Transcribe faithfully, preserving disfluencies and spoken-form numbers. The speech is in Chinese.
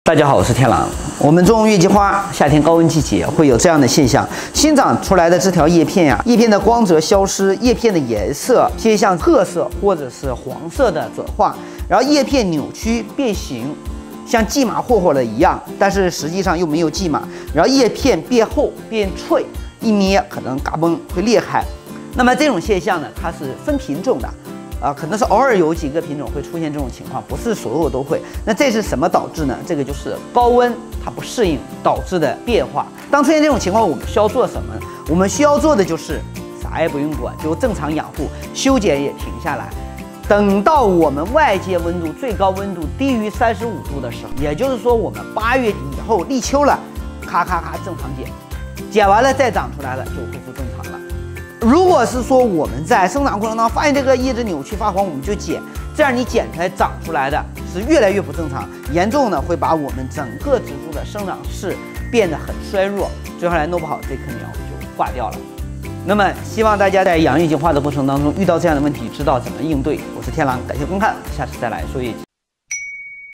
大家好，我是天狼。我们种月季花，夏天高温季节会有这样的现象：新长出来的这条叶片呀、啊，叶片的光泽消失，叶片的颜色偏向褐色或者是黄色的转化，然后叶片扭曲变形，像蓟麻霍霍的一样，但是实际上又没有蓟麻。然后叶片变厚变脆，一捏可能嘎嘣会裂开。那么这种现象呢，它是分品种的。 啊，可能是偶尔有几个品种会出现这种情况，不是所有都会。那这是什么导致呢？这个就是高温它不适应导致的变化。当出现这种情况，我们需要做什么呢？我们需要做的就是啥也不用管，就正常养护，修剪也停下来。等到我们外界温度最高温度低于三十五度的时候，也就是说我们八月底以后立秋了，咔咔咔正常剪，剪完了再长出来了就恢复正常了。 如果是说我们在生长过程当中发现这个叶子扭曲发黄，我们就剪，这样你剪出来长出来的是越来越不正常，严重呢会把我们整个植株的生长势变得很衰弱，最后来弄不好这棵苗就挂掉了。那么希望大家在养月季花的过程当中遇到这样的问题，知道怎么应对。我是天狼，感谢观看，下次再来说月季。